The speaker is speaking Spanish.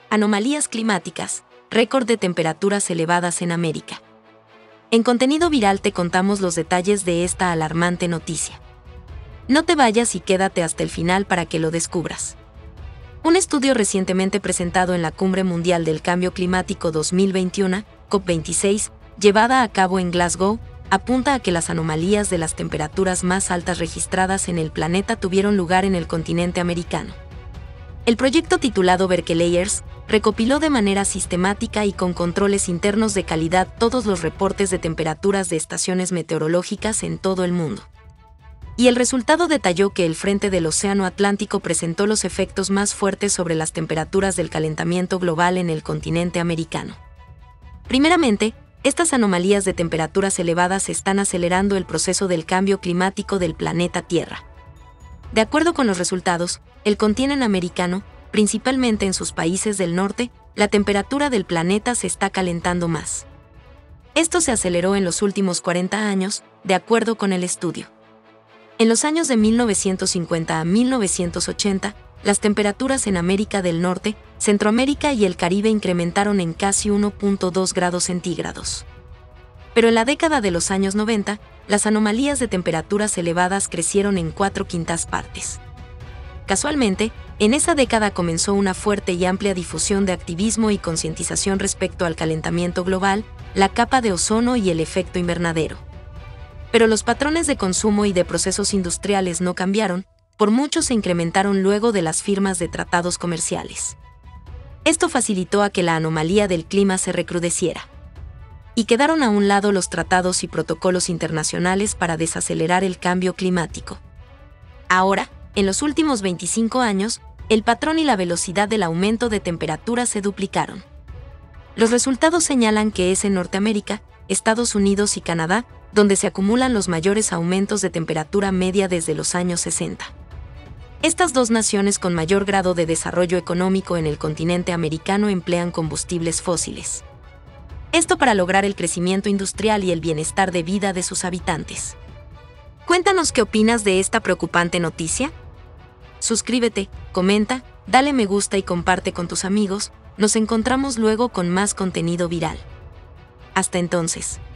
Anomalías climáticas, récord de temperaturas elevadas en América. En contenido viral te contamos los detalles de esta alarmante noticia. No te vayas y quédate hasta el final para que lo descubras. Un estudio recientemente presentado en la Cumbre Mundial del Cambio Climático 2021, COP26, llevada a cabo en Glasgow, apunta a que las anomalías de las temperaturas más altas registradas en el planeta tuvieron lugar en el continente americano. El proyecto titulado Berkeleyers recopiló de manera sistemática y con controles internos de calidad todos los reportes de temperaturas de estaciones meteorológicas en todo el mundo. Y el resultado detalló que el frente del Océano Atlántico presentó los efectos más fuertes sobre las temperaturas del calentamiento global en el continente americano. Primeramente, estas anomalías de temperaturas elevadas están acelerando el proceso del cambio climático del planeta Tierra. De acuerdo con los resultados, el continente americano, principalmente en sus países del norte, la temperatura del planeta se está calentando más. Esto se aceleró en los últimos 40 años, de acuerdo con el estudio. En los años de 1950 a 1980, las temperaturas en América del Norte, Centroamérica y el Caribe incrementaron en casi 1.2 grados centígrados. Pero en la década de los años 90, las anomalías de temperaturas elevadas crecieron en 4/5 partes. Casualmente, en esa década comenzó una fuerte y amplia difusión de activismo y concientización respecto al calentamiento global, la capa de ozono y el efecto invernadero. Pero los patrones de consumo y de procesos industriales no cambiaron, por mucho se incrementaron luego de las firmas de tratados comerciales. Esto facilitó a que la anomalía del clima se recrudeciera. Y quedaron a un lado los tratados y protocolos internacionales para desacelerar el cambio climático. Ahora, en los últimos 25 años, el patrón y la velocidad del aumento de temperatura se duplicaron. Los resultados señalan que es en Norteamérica, Estados Unidos y Canadá, donde se acumulan los mayores aumentos de temperatura media desde los años 60. Estas dos naciones con mayor grado de desarrollo económico en el continente americano emplean combustibles fósiles. Esto para lograr el crecimiento industrial y el bienestar de vida de sus habitantes. Cuéntanos qué opinas de esta preocupante noticia. Suscríbete, comenta, dale me gusta y comparte con tus amigos. Nos encontramos luego con más contenido viral. Hasta entonces.